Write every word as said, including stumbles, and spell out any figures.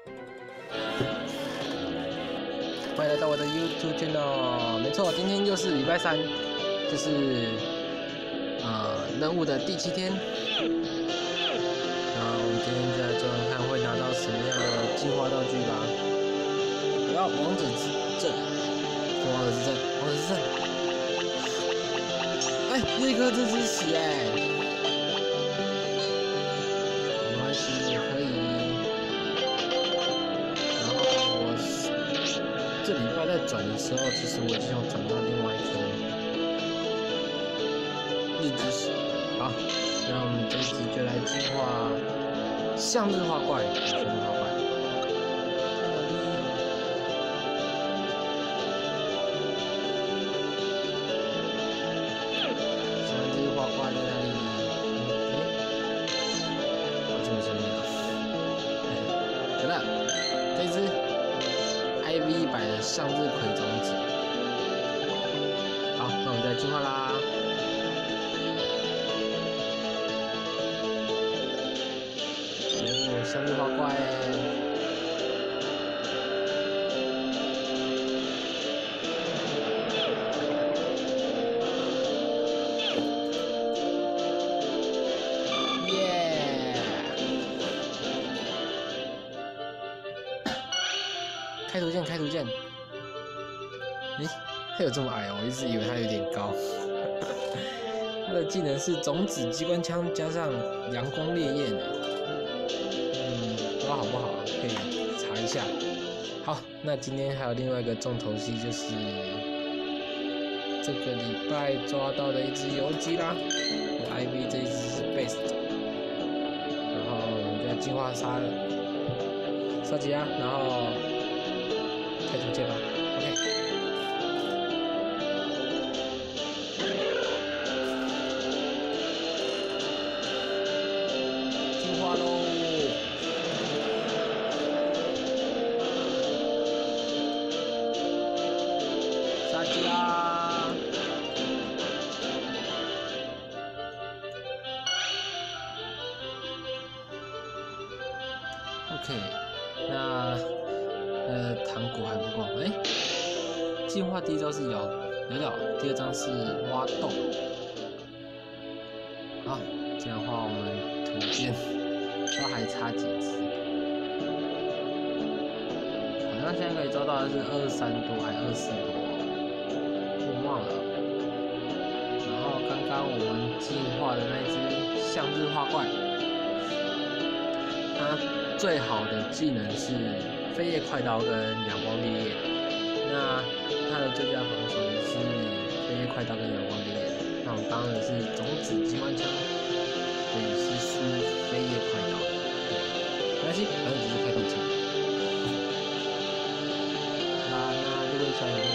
欢迎来到我的 YouTube channel。没错，今天又是礼拜三，就是呃任务的第七天。那我们今天就来做看看会拿到什么样的进化道具吧。我要王者之阵，王者之阵，王者之阵。哎，那颗这只血哎，没关系，也可以。然后我这礼拜在转的时候，其实我已经有转到另外一颗日之石。好，那我们这一集就来进化向日花怪，向日花怪。这只 I V 一百的向日葵种子，好，那我们再进化啦。哦，向日花怪，耶！开图鉴，开图鉴。诶，它有这么矮哦，我一直以为它有点高。它的技能是种子机关枪加上阳光烈焰，嗯，不知道好不好，可以查一下。好，那今天还有另外一个重头戏，就是这个礼拜抓到的一只游击啦。I V 这一只是 best， 然后我们就进化杀杀吉啊，然后。开图鉴吧 ，OK。进化喽！杀鸡啦 ！OK， 那。呃，糖果还不够，哎、欸，进化第一招是咬咬咬，第二招是挖洞。好，这样的话我们图鉴都还差几只，好像现在可以抓到的是二三多还二四多，我忘了。然后刚刚我们进化的那只向日花怪，它最好的技能是飞叶快刀跟阳光烈焰，那它的最佳防守也是飞叶快刀跟阳光烈焰。那我当然是种子机关枪，所以是输飞叶快刀。对，没关系，反正只是开动器。那那如果想有